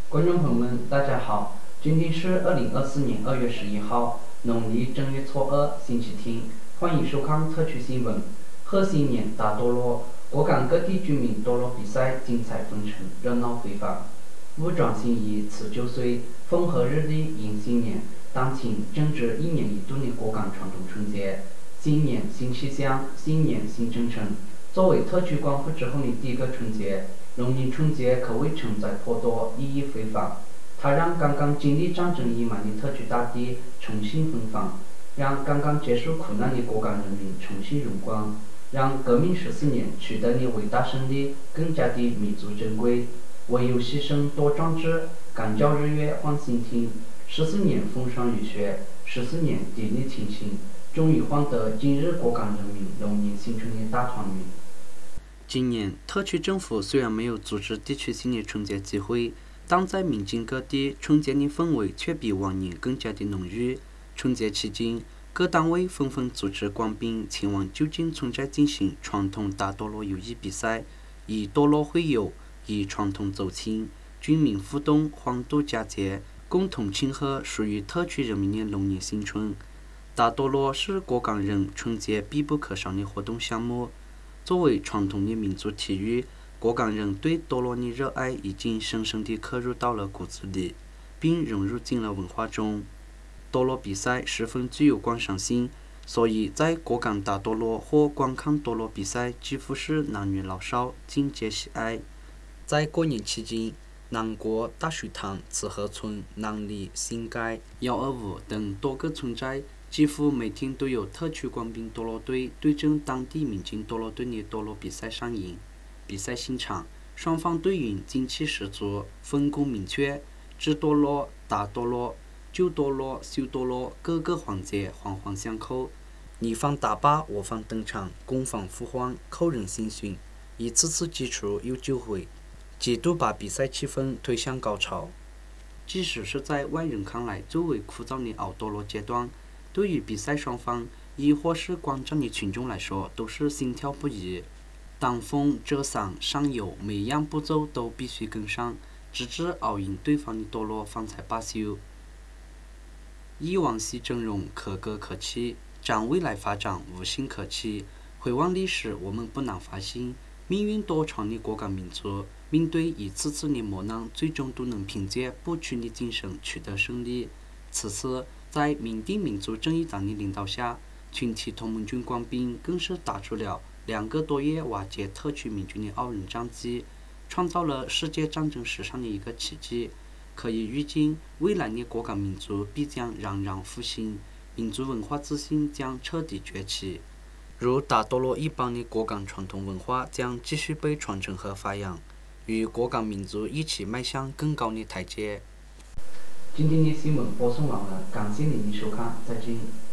观众朋友们，大家好，今天是2024年2月11号，农历正月初二，星期天，欢迎收看特区新闻。贺新年大多落，国港各地居民多落比赛精彩纷呈，热闹非凡。物转星移辞旧岁，风和日丽迎新年。当前正值1年1度的国港传统春节，新年新气象，新年新征程。作为特区光复之后的第一个春节，农历春节可谓承载颇多，意义非凡。它让刚刚经历战争阴霾的特区大地重新芬芳，让刚刚结束苦难的国港人民重新荣光，让革命14年取得的伟大胜利更加的弥足珍贵。唯有牺牲多壮志，敢教日月换新天。14年风霜雨雪，14年砥砺前行，终于换得今日国港人民龙年新春的大团圆。今年特区政府虽然没有组织地区性的春节集会，但在民间各地春节的氛围却比往年更加的浓郁。春节期间，各单位纷纷组织官兵前往就近村寨进行传统打多锣游艺比赛，以多锣会友，以传统走亲，军民互动，欢度佳节，共同庆贺属于特区人民的龙年新春。打多锣是国港人春节必不可少的活动项目。作为传统的民族体育，国港人对多锣的热爱已经深深地刻入到了骨子里，并融入进了文化中。多锣比赛十分具有观赏性，所以在国港打多锣或观看多锣比赛几乎是男女老少尽皆喜爱。在过年期间，南国、大水塘、慈河村、南里、新街、125等多个村寨几乎每天都有特区官兵多锣队对阵当地民间多锣队的多锣比赛上演。比赛现场，双方队员精气十足，分工明确，制多锣、打多锣、救多锣、修多锣各个环节环环相扣，你方打靶，我方登场，攻防互换，扣人心弦，一次次击出又救回，几度把比赛气氛推向高潮。即使是在外人看来最为枯燥的熬多锣阶段，对于比赛双方亦或是观战的群众来说，都是心跳不已。挡风、遮伞、上油，每一样步骤都必须跟上，直至熬赢对方的多锣方才罢休。忆往昔峥嵘，可歌可泣；展未来发展，无限可期。回望历史，我们不难发现，命运多舛的国港民族，面对一次次的磨难，最终都能凭借不屈的精神取得胜利。此次，在缅甸民族正义党的领导下，群体同盟军官兵更是打出了2个多月瓦解特区民军的傲人战绩，创造了世界战争史上的一个奇迹。可以预见，未来的国港民族必将冉冉复兴，民族文化自信将彻底崛起。如打多锣一般的国港传统文化将继续被传承和发扬，与国港民族一起迈向更高的台阶。今天的新闻播送完了，感谢您的收看，再见。